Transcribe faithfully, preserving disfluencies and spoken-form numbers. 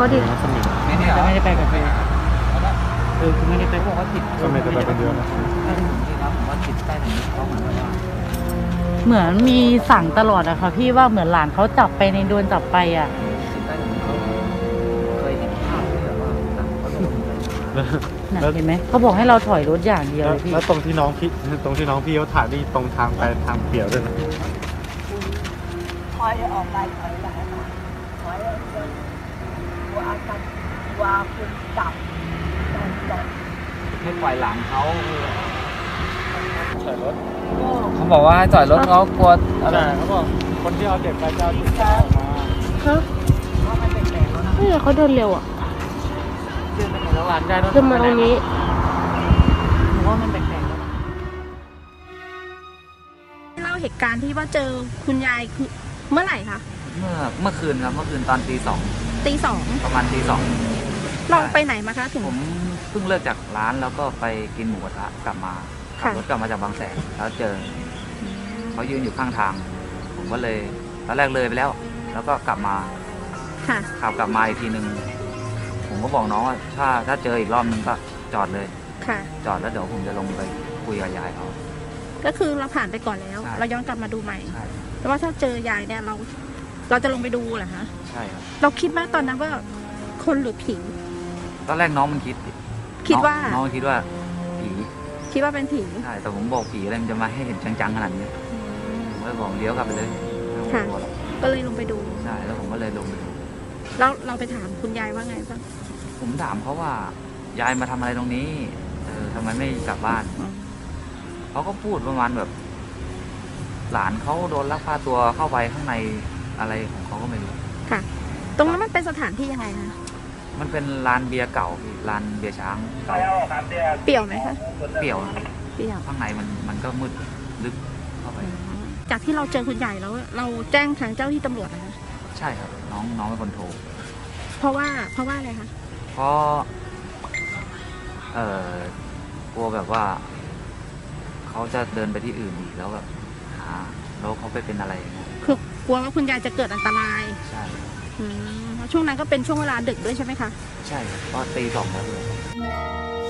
ดิไม่ได้ไม่ได้ไปกับเฟย์เออคือไม่ได้ไปบอกว่าติดก็ไม่ได้ไปคนเดียวนะนี่นะผมว่าติดใต้ไหนเขาเหมือนว่าเหมือนมีสั่งตลอดอะค่ะพี่ว่าเหมือนหลานเขาจับไปในโดนจับไปอะติดใต้ไหนเขาเคยเห็นภาพที่แบบว่าเขาลงนั่นเห็นไหมเขาบอกให้เราถอยรถอย่างเดียวเลยพี่แล้วตรงที่น้องพี่ตรงที่น้องพี่เขาถ่ายนี่ตรงทางไปทางเปี่ยวด้วยนะถอยออกไปถอยไปถอยตัวอาการตัวคุณจับให้ปล่อยหลังเขาถอยรถเขาบอกว่าให้ถอยรถเขากลัวอะไรเขาบอกคนที่เอาเด็กไปจะเอาเด็กออกมาครับนี่เขาเดินเร็วอ่ะเดินไปไหนแล้วหลานได้รถเดินมาตรงนี้หนูว่ามันแปลกๆแล้วเล่าเหตุการณ์ที่ว่าเจอคุณยายคือเมื่อไหร่คะเมื่อเมื่อคืนครับเมื่อคืนตอนตีสองตีสองประมาณตีสองเราไปไหนมาคะถึงผมเพิ่งเลิกจากร้านแล้วก็ไปกินหมูกระทะกลับมาขับรถกลับมาจากบางแสนแล้วเจอเขายืนอยู่ข้างทางผมก็เลยตอนแรกเลยไปแล้วแล้วก็กลับมาขับกลับมาอีกทีหนึ่งผมก็บอกน้องว่าถ้าถ้าเจออีกรอบนึงก็จอดเลยจอดแล้วเดี๋ยวผมจะลงไปคุยกับยายเขาก็คือเราผ่านไปก่อนแล้วเราย้อนกลับมาดูใหม่แต่ว่าถ้าเจอยายเนี่ยเราเราจะลงไปดูเหรอฮะใช่ครับเราคิดไหมตอนนั้นว่าคนหรือผีตอนแรกน้องมันคิดคิดว่าน้องคิดว่าผีคิดว่าเป็นผีใช่แต่ผมบอกผีอะไรมันจะมาให้เห็นจังๆขนาดนี้ผมก็เลยบอกเลี้ยวกลับไปเลยค่ะก็เลยลงไปดูใช่แล้วผมก็เลยลงไปดูแล้วเราไปถามคุณยายว่าไงบ้างผมถามเขาว่ายายมาทำอะไรตรงนี้เออทำไมไม่กลับบ้านเขาก็พูดประมาณแบบ หลานเขาโดนลักพาตัวเข้าไปข้างในอะไรของเขาก็ไม่รู้ค่ะตรงนั้นมันเป็นสถานที่ยังไงคะมันเป็นร้านเบียร์เก่าร้านเบียร์ช้างเก่าเปรี่ยวไหมคะเปรี่ยวเปรี่ยวข้างในมันมันก็มืดลึกเข้าไปจากที่เราเจอคุณใหญ่แล้วเราแจ้งทางเจ้าที่ตำรวจนะคะใช่ครับน้องน้องเป็นคนโทรเพราะว่าเพราะว่าอะไรคะเพราะเออกลัวแบบว่าเขาจะเดินไปที่อื่นอีกแล้วแบบหาแล้วเขาไปเป็นอะไรคือกลัวว่าคุณยายจะเกิดอันตรายใช่อืมช่วงนั้นก็เป็นช่วงเวลาดึกด้วยใช่ไหมคะใช่ครับก็ตีสองแล้วเลย